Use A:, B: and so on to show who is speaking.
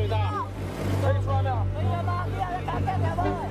A: 伟大，可以出来没有？
B: 可以了吗？可以了，赶快点吧。